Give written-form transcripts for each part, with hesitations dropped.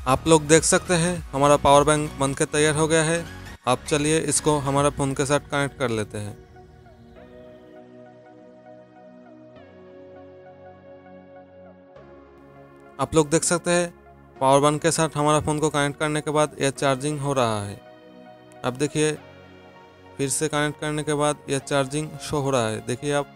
आप लोग देख सकते हैं हमारा पावर बैंक बनकर तैयार हो गया है। अब चलिए इसको हमारा फ़ोन के साथ कनेक्ट कर लेते हैं। आप लोग देख सकते हैं पावर बैंक के साथ हमारा फ़ोन को कनेक्ट करने के बाद यह चार्जिंग हो रहा है। अब देखिए फिर से कनेक्ट करने के बाद यह चार्जिंग शो हो रहा है। देखिए आप,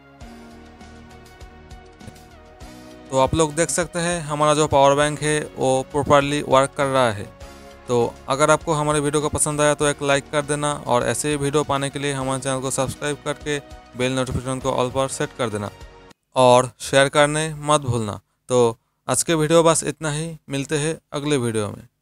तो आप लोग देख सकते हैं हमारा जो पावर बैंक है वो प्रॉपरली वर्क कर रहा है। तो अगर आपको हमारे वीडियो को पसंद आया तो एक लाइक कर देना और ऐसे ही वीडियो पाने के लिए हमारे चैनल को सब्सक्राइब करके बेल नोटिफिकेशन को ऑल पर सेट कर देना और शेयर करने मत भूलना। तो आज के वीडियो बस इतना ही, मिलते हैं अगले वीडियो में।